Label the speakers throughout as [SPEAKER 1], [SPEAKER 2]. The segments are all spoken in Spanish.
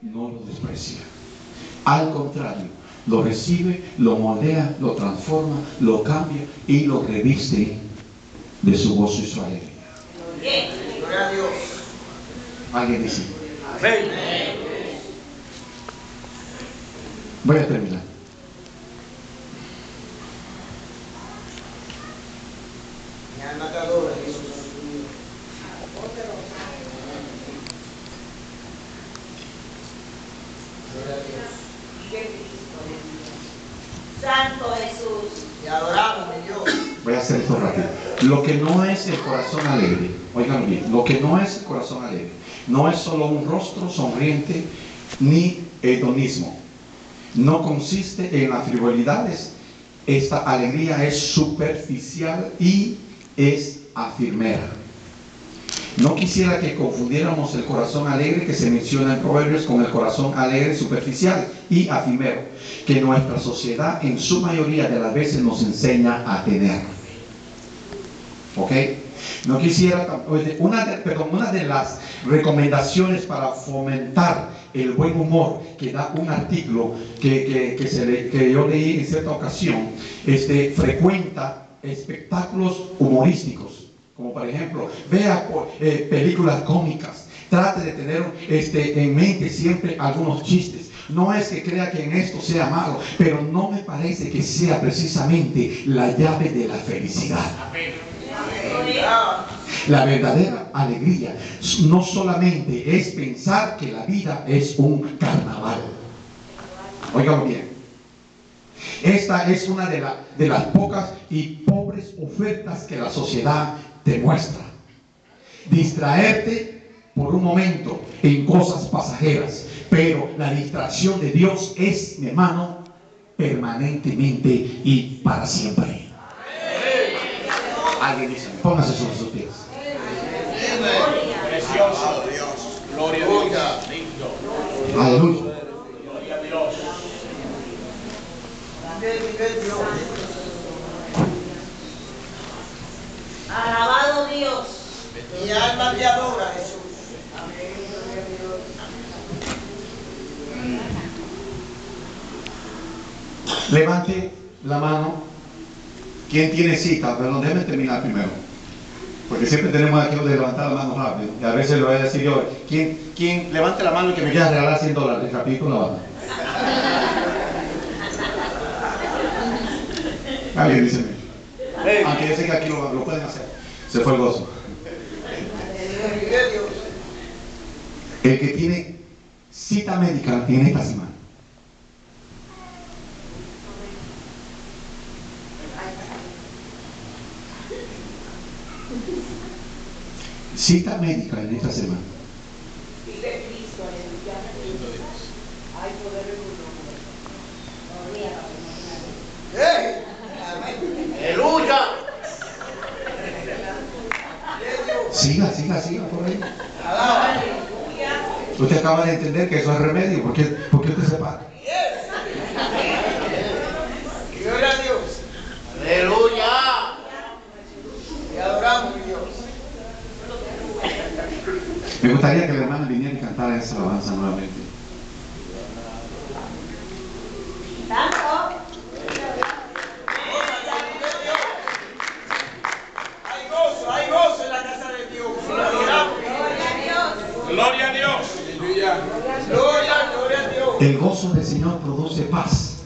[SPEAKER 1] no lo desprecia. Al contrario, lo recibe, lo moldea, lo transforma, lo cambia y lo reviste de su gozo y su alegría.
[SPEAKER 2] Gloria a Dios.
[SPEAKER 1] Alguien dice.
[SPEAKER 2] Amén.
[SPEAKER 1] Voy a terminar.
[SPEAKER 2] Mi alma te adora, Jesús. Gloria a Dios.
[SPEAKER 3] Santo Jesús.
[SPEAKER 2] Te adoramos, mi Dios.
[SPEAKER 1] Voy a hacer esto rápido. Lo que no es el corazón alegre, oigan bien, lo que no es el corazón alegre, no es solo un rostro sonriente ni hedonismo. No consiste en las frivolidades. Esta alegría es superficial y es afirmera. No quisiera que confundiéramos el corazón alegre que se menciona en Proverbios con el corazón alegre superficial y afimero, que nuestra sociedad en su mayoría de las veces nos enseña a tener. ¿Ok? No quisiera, una de las recomendaciones para fomentar el buen humor que da un artículo que yo leí en cierta ocasión, frecuenta espectáculos humorísticos, como por ejemplo, vea películas cómicas, trate de tener en mente siempre algunos chistes. No es que crea que en esto sea malo, pero no me parece que sea precisamente la llave de la felicidad. La verdadera alegría no solamente es pensar que la vida es un carnaval. Óigalo bien. Esta es una de las pocas y pobres ofertas que la sociedad te muestra. Distraerte por un momento en cosas pasajeras, pero la distracción de Dios es, mi hermano, permanentemente y para siempre. Alguien dice, póngase sobre sus pies.
[SPEAKER 4] Precioso Dios. Gloria a Dios. Lindo.
[SPEAKER 1] Aleluya.
[SPEAKER 4] Gloria a Dios.
[SPEAKER 3] Alabado Dios.
[SPEAKER 2] Mi alma te adora, Jesús.
[SPEAKER 1] Levante la mano. ¿Quién tiene cita? Perdón, déjeme terminar primero. Porque siempre tenemos aquí de levantar la mano rápido. Y a veces le voy a decir yo, ¿quién levante la mano y que me quiera regalar $100? Rapidito la mano. Alguien dice, aunque yo sé que aquí lo pueden hacer. Se fue el gozo. El que tiene cita médica en esta semana. Cita médica en esta semana.
[SPEAKER 3] Vive Cristo, aleluya. Hay poder en tu nombre.
[SPEAKER 2] Aleluya.
[SPEAKER 1] Siga por ahí. Usted acaba de entender que eso es remedio. ¿Por qué usted se para?
[SPEAKER 2] Gloria a Dios. Aleluya. Te adoramos, mi Dios.
[SPEAKER 1] Me gustaría que la hermana viniera y cantara esa alabanza nuevamente.
[SPEAKER 3] Tanto.
[SPEAKER 2] Hay gozo en la casa de Dios.
[SPEAKER 4] Gloria a Dios.
[SPEAKER 2] Gloria a Dios.
[SPEAKER 1] El gozo del Señor produce paz.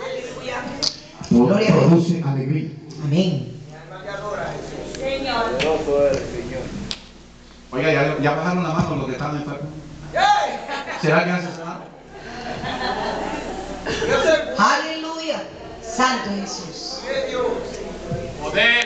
[SPEAKER 1] Produce alegría.
[SPEAKER 5] Amén.
[SPEAKER 2] Mi alma te adora, Jesús.
[SPEAKER 3] Señor.
[SPEAKER 1] Oiga, ya bajaron la mano los que están enfermos. ¿Será que hace sanado?
[SPEAKER 5] Aleluya. Santo Jesús.
[SPEAKER 2] Dios.
[SPEAKER 4] Poder.